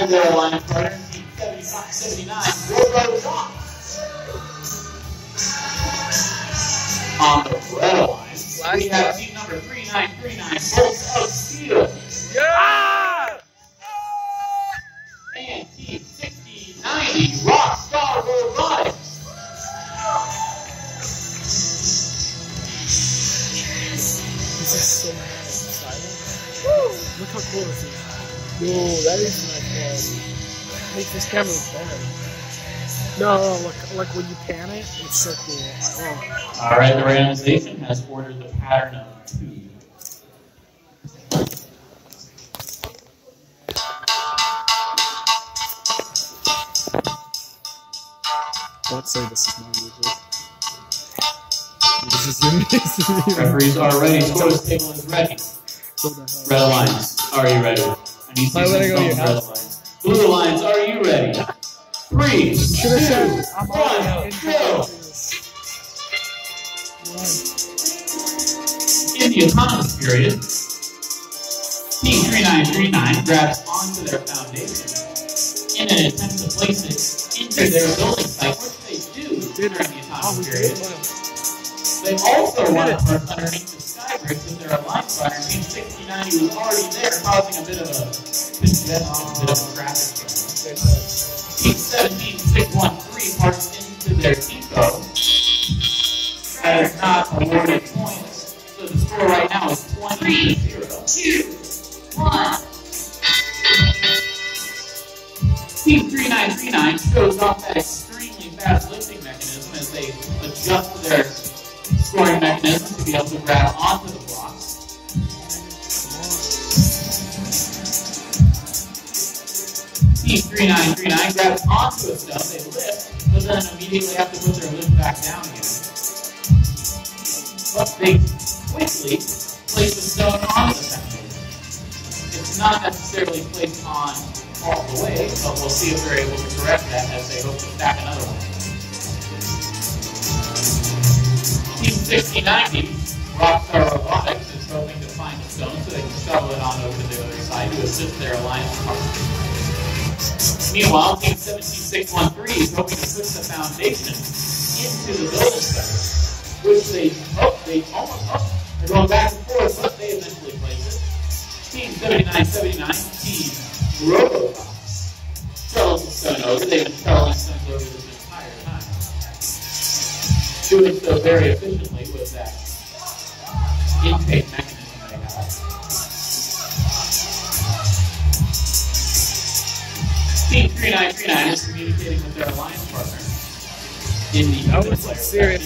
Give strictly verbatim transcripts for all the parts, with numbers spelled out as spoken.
And their alliance partner, Team seventy-five seventy-nine, Robo Rock. On the red alliance, we have team number three nine three nine, Bolts of Steel. Yeah! And team sixty ninety, Rockstar Robotics. This is so exciting. Woo! Look how cool this is. Yo, that is nice. Makes this camera look better. No, no, look, like when you pan it, it's so cool. Oh. All right, the randomization has ordered the pattern of two. Don't say this is my music. This is your music. Referees are ready. Scorer's table is ready. Red Alliance, are you ready? I need to see some Red Alliance. Blue Alliance, are you ready? Three, two, one, go! In the autonomous period, Team three nine three nine grabs onto their foundation in an attempt to place it into their building site, which they do during the autonomous period. They also want to park underneath the sky bricks with their alliance partner, Team sixty ninety, was already there, causing a bit of a congestion, a bit of a traffic jam. Team seventeen six one three parks into their depot. That is not awarded points, so the score right now is twenty to zero. two, one. Team three nine three nine shows off that extremely fast lifting mechanism as they adjust their scoring mechanism to be able to grab onto the blocks. Team three nine three nine grabs onto a stone, they lift, but then immediately have to put their lift back down again. But they quickly place the stone onto the foundation. It's not necessarily placed on all the way, but we'll see if they're able to correct that as they hope to stack another one. Team sixty ninety, Rockstar Robotics, is hoping to find a stone so they can shovel it on over to the other side to assist their alliance partner. Meanwhile, Team seventeen six one three is hoping to push the foundation into the building site, which they hope they almost hope. They're going back and forth, but they eventually place it. Team seventy-nine seventy-nine, Team Robobots, shuttles the stone over. They've been shuttling stones over this entire time. Doing so very efficiently with that intake mechanism they have. Team three nine three nine is communicating with their alliance partner in the that was some serious.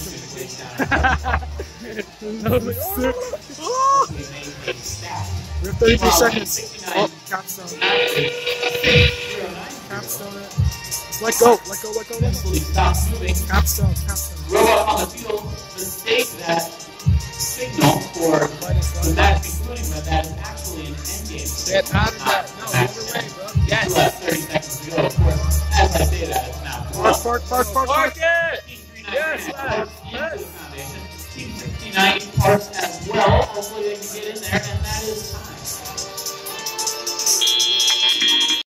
That was like, oh! We have thirty-three seconds. Oh, capstone. Capstone it. Let go, let go, let go, let go. Stop moving. Capstone, capstone. Robot on the field mistake that signal for the match concluding, but that is actually an endgame. Get out of that. No, the other way, bro. Yes. Left thirty seconds to go, of course. As I say that, it's now. Park, park, park, park, park. Team three nine three nine parks into the foundation. Team sixty ninety parks as well. Hopefully they can get in there, and that is time.